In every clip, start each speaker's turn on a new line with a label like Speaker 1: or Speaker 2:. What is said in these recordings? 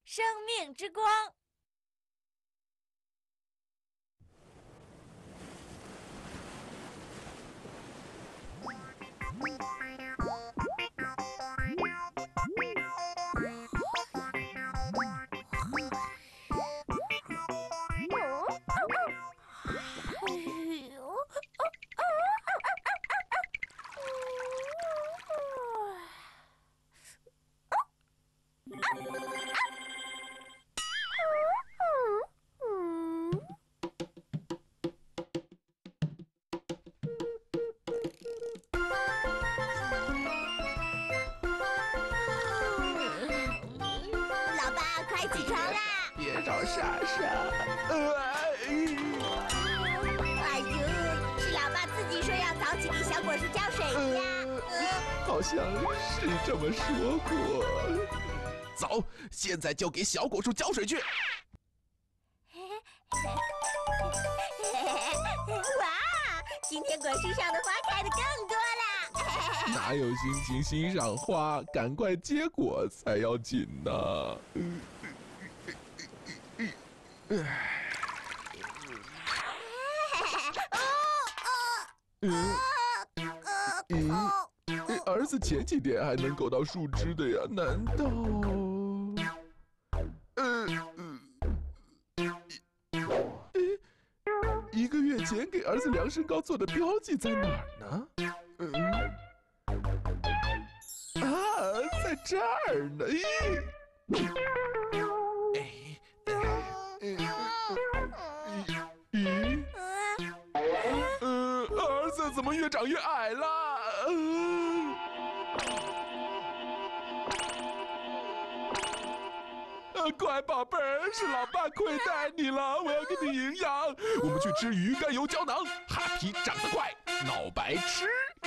Speaker 1: 生命之光。
Speaker 2: 老爸，快起床啦！
Speaker 3: 别找莎莎。
Speaker 2: 哎呦，是老爸自己说要早起给小果树浇水呀。
Speaker 3: 好像是这么说过。走，现在就给小果树浇水去。
Speaker 2: 哇，今天果树上的花开得更多啦！
Speaker 3: 哪有心情欣赏花，赶快结果才要紧呢。儿子前几天还能够到树枝的呀？难道？一个月前给儿子量身高做的标记在哪儿呢？在这儿呢。儿子怎么越长越矮了？乖宝贝儿，是老爸亏待你了，我要给你营养。我们去吃鱼肝油胶囊，哈皮长得快，脑白痴。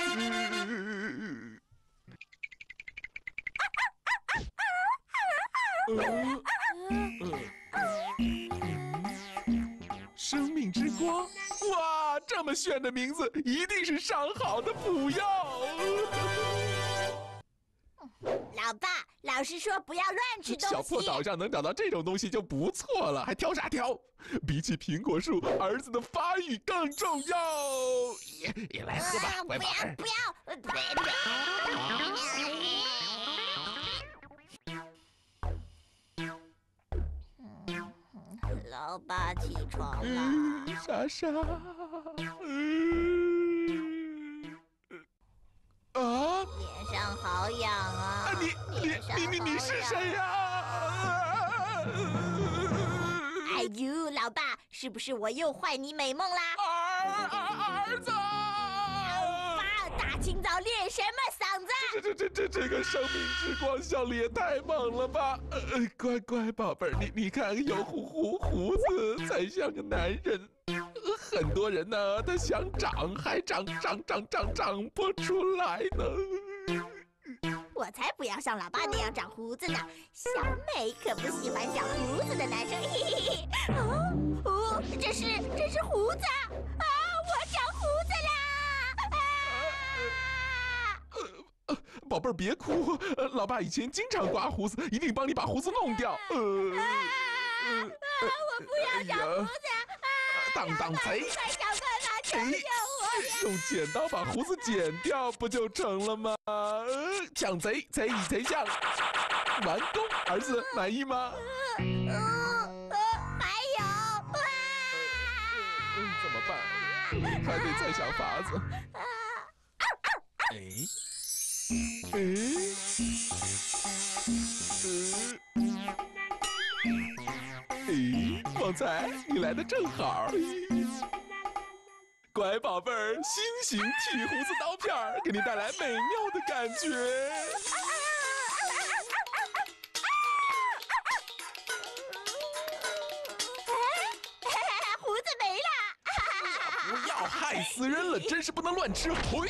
Speaker 3: 生命之光，哇，这么炫的名字，一定是上好的补药。
Speaker 2: 老爸，老师说不要乱吃东西。
Speaker 3: 小破岛上能找到这种东西就不错了，还挑啥挑？比起苹果树，儿子的发育更重要。也来喝吧，乖宝贝。
Speaker 2: 不要！老爸起床了。
Speaker 3: 莎莎。
Speaker 2: 脸上好痒啊！
Speaker 3: 你是谁呀？
Speaker 2: 哎呦，老爸，是不是我又坏你美梦啦？
Speaker 3: 儿子！
Speaker 2: 爸，大清早练什么嗓子？
Speaker 3: 这个生命之光效力也太猛了吧！乖宝贝儿，你看有胡子才像个男人。很多人呢，他想长还长不出来呢。
Speaker 2: 我才不要像老爸那样长胡子呢！小美可不喜欢长胡子的男生。嘿嘿嘿！这是胡子啊！我长胡子啦！
Speaker 3: 宝贝儿别哭，老爸以前经常刮胡子，一定帮你把胡子弄掉。
Speaker 2: 我不要长胡子！
Speaker 3: 当贼！
Speaker 2: 快想办法救救我呀！
Speaker 3: 用剪刀把胡子剪掉不就成了吗？抢贼，贼以贼相，完工！儿子满意吗？
Speaker 2: 还有，
Speaker 3: 怎么办？还得再想法子。旺财，你来的正好。乖宝贝儿，新型剃胡子刀片儿，给你带来美妙的感觉。
Speaker 2: 胡子没了！
Speaker 3: 不要害死人了，真是不能乱吃。嘿。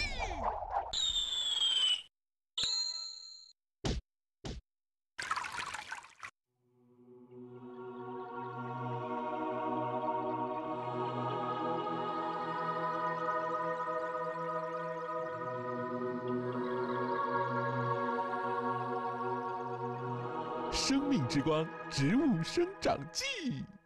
Speaker 3: 生命之光植物生长记》。